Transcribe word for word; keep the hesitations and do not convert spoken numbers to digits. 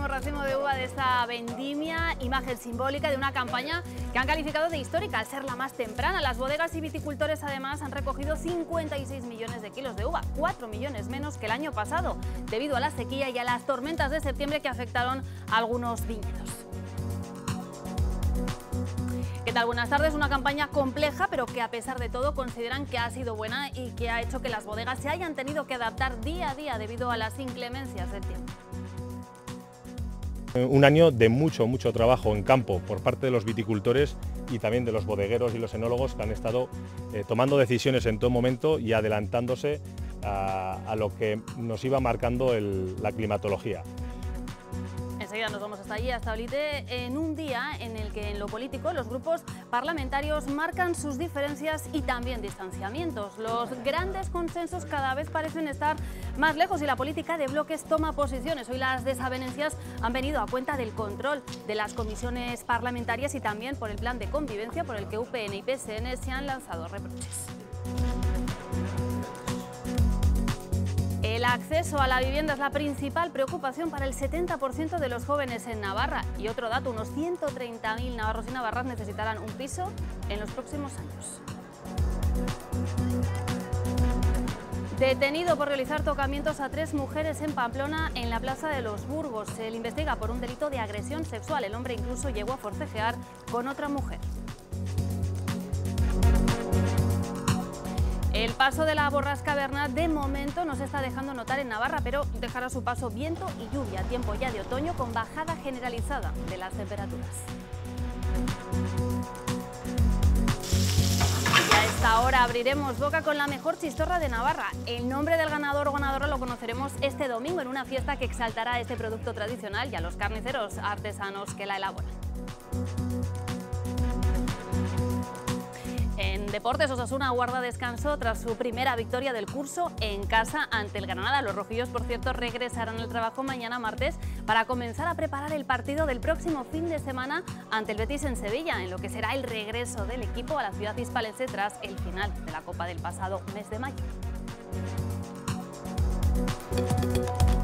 último racimo de uva de esta vendimia, imagen simbólica de una campaña que han calificado de histórica al ser la más temprana. Las bodegas y viticultores además han recogido cincuenta y seis millones de kilos de uva, cuatro millones menos que el año pasado, debido a la sequía y a las tormentas de septiembre que afectaron a algunos viñedos. ¿Qué tal? Buenas tardes. Una campaña compleja, pero que a pesar de todo consideran que ha sido buena y que ha hecho que las bodegas se hayan tenido que adaptar día a día debido a las inclemencias del tiempo. Un año de mucho, mucho trabajo en campo por parte de los viticultores y también de los bodegueros y los enólogos que han estado eh, tomando decisiones en todo momento y adelantándose a, a lo que nos iba marcando el, la climatología. Enseguida nos vamos hasta allí, hasta Olite, en un día en el que en lo político los grupos parlamentarios marcan sus diferencias y también distanciamientos. Los grandes consensos cada vez parecen estar más lejos y la política de bloques toma posiciones. Hoy las desavenencias han venido a cuenta del control de las comisiones parlamentarias y también por el plan de convivencia por el que U P N y P S N se han lanzado reproches. El acceso a la vivienda es la principal preocupación para el setenta por ciento de los jóvenes en Navarra. Y otro dato, unos ciento treinta mil navarros y navarras necesitarán un piso en los próximos años. Detenido por realizar tocamientos a tres mujeres en Pamplona, en la Plaza de los Burgos. Se le investiga por un delito de agresión sexual. El hombre incluso llegó a forcejear con otra mujer. El paso de la borrasca Bernat de momento no se está dejando notar en Navarra, pero dejará su paso viento y lluvia, tiempo ya de otoño con bajada generalizada de las temperaturas. Y a esta hora abriremos boca con la mejor chistorra de Navarra. El nombre del ganador o ganadora lo conoceremos este domingo en una fiesta que exaltará a este producto tradicional y a los carniceros artesanos que la elaboran. En deportes, Osasuna guarda descanso tras su primera victoria del curso en casa ante el Granada. Los rojillos, por cierto, regresarán al trabajo mañana martes para comenzar a preparar el partido del próximo fin de semana ante el Betis en Sevilla, en lo que será el regreso del equipo a la ciudad hispalense tras el final de la Copa del pasado mes de mayo.